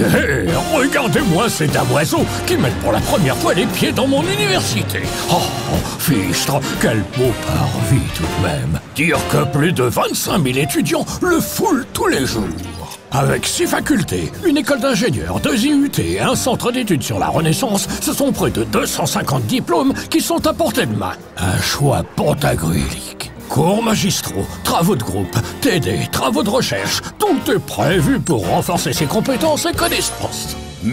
Regardez-moi ces damoiseaux qui mettent pour la première fois les pieds dans mon université. Oh, Fichtre, quel beau parvis tout de même. Dire que plus de 25 000 étudiants le foulent tous les jours. Avec 6 facultés, une école d'ingénieurs, 2 IUT et un centre d'études sur la Renaissance, ce sont près de 250 diplômes qui sont à portée de main. Un choix pantagruélique. Cours magistraux, travaux de groupe, TD, travaux de recherche, tout est prévu pour renforcer ses compétences et connaissances.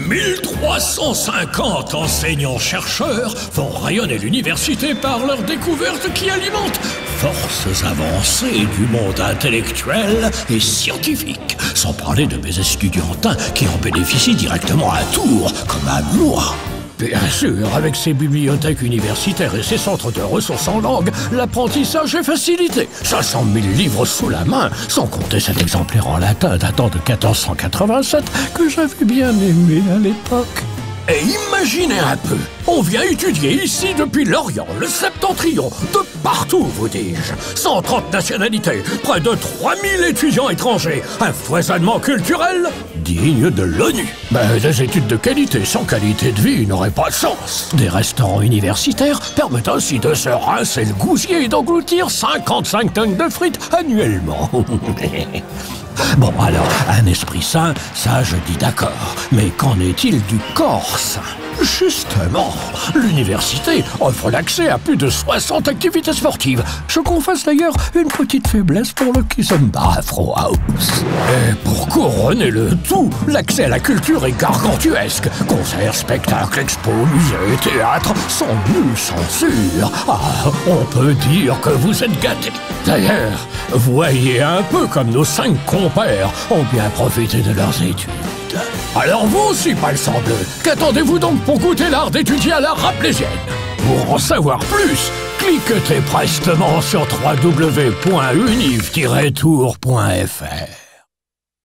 1350 enseignants-chercheurs font rayonner l'université par leurs découvertes qui alimentent forces avancées du monde intellectuel et scientifique, sans parler de mes estudiantins qui en bénéficient directement à Tours, comme à moi. Bien sûr, avec ses bibliothèques universitaires et ses centres de ressources en langue, l'apprentissage est facilité. 500 000 livres sous la main, sans compter cet exemplaire en latin datant de 1487 que j'avais bien aimé à l'époque. Et imaginez un peu, on vient étudier ici depuis l'Orient, le Septentrion, de partout, vous dis-je. 130 nationalités, près de 3000 étudiants étrangers, un foisonnement culturel digne de l'ONU. Mais des études de qualité sans qualité de vie n'auraient pas de sens. Des restaurants universitaires permettent ainsi de se rincer le gousier et d'engloutir 55 tonnes de frites annuellement. Bon, alors, un esprit sain, ça je dis d'accord. Mais qu'en est-il du corps sain? Justement, l'université offre l'accès à plus de 60 activités sportives. Je confesse d'ailleurs une petite faiblesse pour le Kizomba Afro House. Et pour couronner le tout, l'accès à la culture est gargantuesque. Concerts, spectacles, expos, musées, théâtres, sans nulle censure. Ah, on peut dire que vous êtes gâtés. D'ailleurs, voyez un peu comme nos 5 compères ont bien profité de leurs études. Alors vous aussi, palsambleu, qu'attendez-vous donc pour goûter l'art d'étudier à la Raplésienne? Pour en savoir plus, cliquez prestement sur www.univ-tours.fr.